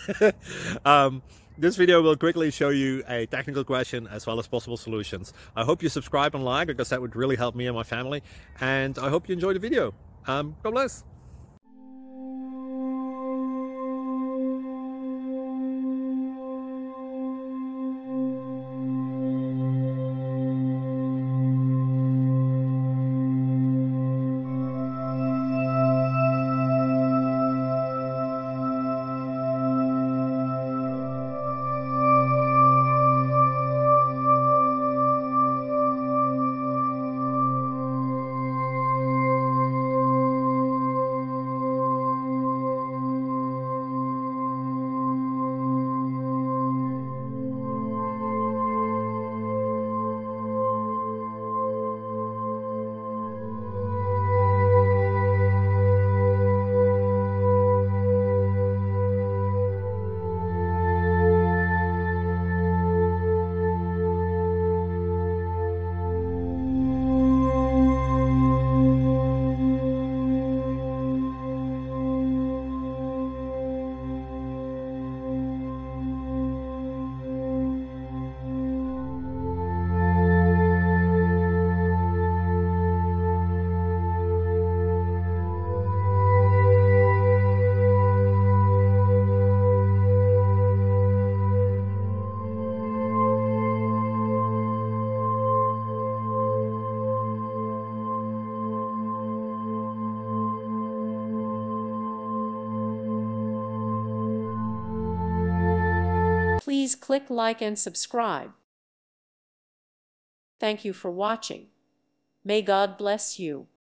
This video will quickly show you a technical question as well as possible solutions. I hope you subscribe and like, because that would really help me and my family. And I hope you enjoy the video. God bless. Please click like and subscribe. Thank you for watching. May God bless you.